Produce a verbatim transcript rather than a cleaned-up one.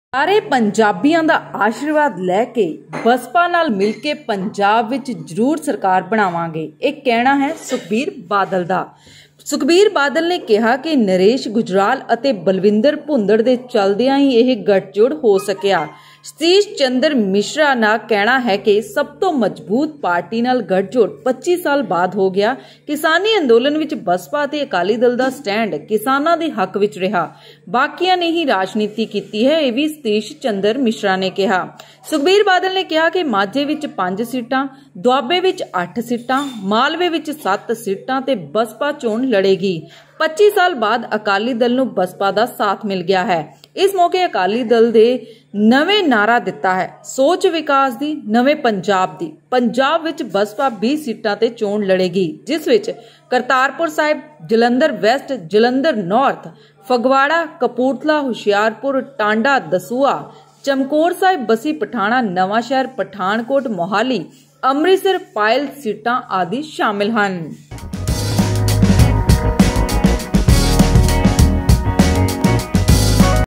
ਸਾਰੇ ਪੰਜਾਬੀਆਂ ਦਾ ਆਸ਼ੀਰਵਾਦ ਲੈ ਕੇ ਬਸਪਾ ਨਾਲ ਮਿਲ ਕੇ ਪੰਜਾਬ ਵਿੱਚ ਜ਼ਰੂਰ ਸਰਕਾਰ ਬਣਾਵਾਂਗੇ। ਇਹ ਕਹਿਣਾ ਹੈ ਸੁਖਬੀਰ ਬਾਦਲ ਦਾ। ਸੁਖਬੀਰ ਬਾਦਲ ਨੇ ਕਿਹਾ ਕਿ ਨਰੇਸ਼ ਗੁਜਰਾਲ ਅਤੇ ਬਲਵਿੰਦਰ ਭੁੰਦੜ ਦੇ ਚਲਦਿਆਂ ਹੀ ਇਹ ਗੱਠਜੋੜ ਹੋ ਸਕਿਆ। ਸਤੀਸ਼ ਚੰਦਰ ਮਿश्रा ਦਾ कहना है कि सब तो मजबूत पार्टी नाल गठजोड़ पच्चीस साल बाद हो गया। किसानी अंदोलन विच बसपा ते अकाली दल दा स्टैंड किसानां दे हक विच रहा, बाकियां ने ही राजनीति कीती है, यह भी सतीश चंद्र मिश्रा ने कहा। सुखबीर बादल ने कहा कि माझे विच पांच सीटां, दुआबे विच अठ सीटां, मालवे विच सत्त सीटां ते बसपा चोण लड़ेगी। पच्चीस साल बाद अकाली दल नूं बसपा दा साथ मिल गया है। इस मौके अकाली दल दे नवे नारा दिता है, सोच विकास दी, नवे पंजाब दी। पंजाब विच बसपा बीस सीटां ते चोण लड़ेगी, जिस विच करतारपुर साहिब, जलंधर वैस्ट, जलंधर नॉर्थ, फगवाड़ा, कपूरथला, हुशियारपुर, टांडा, दसूआ, चमकौर साहिब, बसी पठाणा, नवां शहर, पठानकोट, मोहाली, अमृतसर, पायल सीटां आदि शामिल हैं।